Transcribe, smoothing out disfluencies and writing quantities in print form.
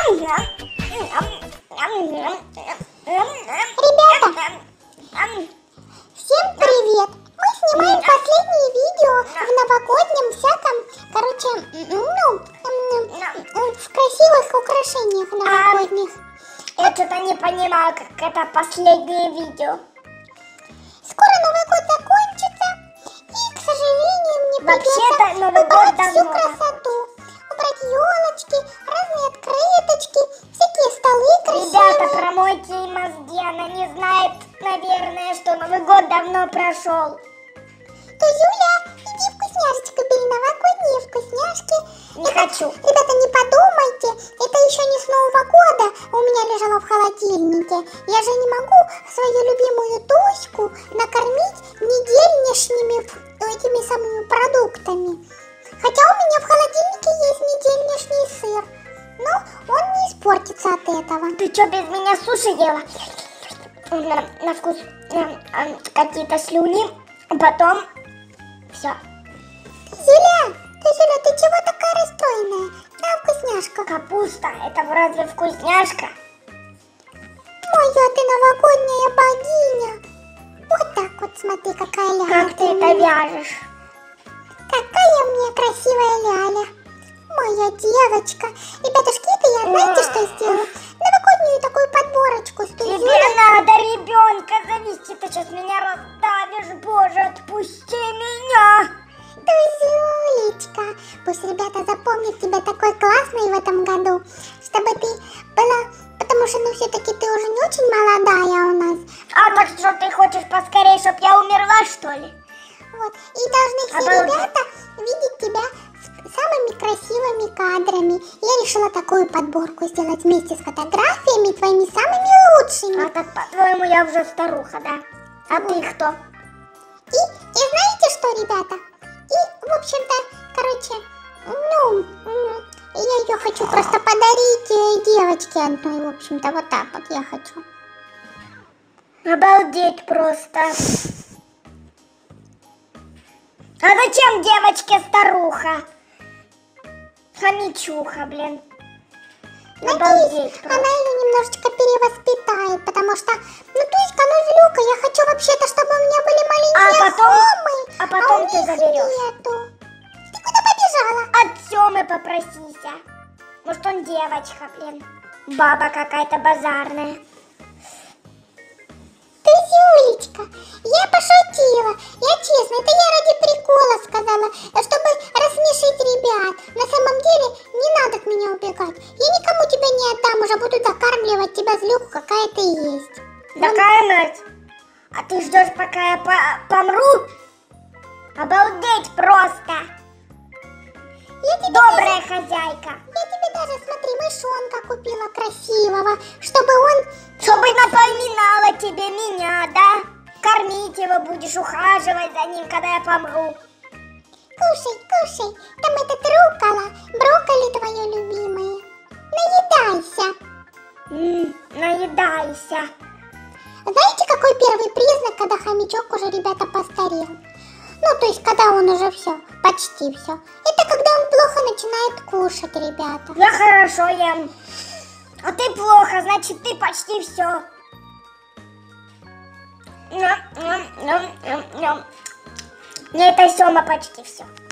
Ребята, всем привет! Мы снимаем последнее видео в новогоднем всяком, в красивых украшениях новогодних. Я что-то не понимаю, как это последнее видео. Скоро Новый год закончится, и, к сожалению, мне Вообще-то придется Новый год убрать всю давно. красоту. Убрать елочки, разные открыточки, всякие столы красивые. Ребята, промойте ей мозги, она не знает, наверное, что Новый год давно прошел. То, Юля, иди вкусняшечку бери, новогодние вкусняшки. Не хочу. Ребята, не подумайте, это еще не с Нового года у меня лежало в холодильнике. Я же не могу свою любимую Туську накормить недельнишними этими самыми продуктами. Хотя у меня в холодильнике есть недельнишний сыр, но он не испортится от этого. Ты что, без меня суши ела? На вкус какие-то слюни, потом все. Юля, ты чего такая расстроенная? Да, вкусняшка. Капуста, это разве вкусняшка? Моя ты новогодняя богиня. Вот так вот, смотри, какая ляля. Как ты это вяжешь? Какая у меня красивая ляля. Моя девочка. Ребятушки, это я знаете, что сделала? Новогоднюю такую подборочку с той Тебе Юлей. надо ребенка завести, ты сейчас меня раздавишь, боже, отпусти меня. Тузюлечка, пусть ребята запомнят тебя такой классной в этом году, чтобы ты была, потому что, все-таки ты уже не очень молодая у нас. А так что ты хочешь поскорее, чтобы я умерла, что ли? Вот, и должны все Обалдеть. ребята видеть тебя с самыми красивыми кадрами. Я решила такую подборку сделать вместе с фотографиями твоими самыми лучшими. А так, по-твоему, я уже старуха, да? А ты кто? И знаете что, ребята? И, в общем-то, я ее хочу просто подарить девочке одной, в общем-то, вот так вот я хочу. Обалдеть просто. А зачем девочке старуха? Хомячуха, блин. Надеюсь, Обалдеть она просто. ее немножечко перевоспитает, потому что, Туська, злюка, я хочу вообще-то, чтобы у меня были маленькие хомы, а потом у ты них заберешь. нету. Ты куда побежала? От Семы попросися. Может, он девочка, блин. Баба какая-то базарная. Тузюлечка, я пошутила, я честно, это я ради прикола сказала, чтобы рассмешить ребят. На самом деле не надо от меня убегать, я никому тебя не отдам, уже буду докармливать тебя, злюку, какая ты есть. Докармливать? А ты ждешь, пока я помру? Обалдеть просто. Добрая хозяйка. Я тебе даже, смотри, мышонка купила красивого, чтобы он... Чтобы напоминала тебе меня, да? Кормить его будешь, ухаживать за ним, когда я помру. Кушай, там этот руккола, брокколи твое любимое. Наедайся. Наедайся. Знаете, какой первый признак, когда хомячок уже, ребята, постарел? То есть, когда он уже все, почти все. Это когда он плохо начинает кушать, ребята. Я хорошо ем. А ты плохо, значит, ты почти все. Не, это Сема почти все.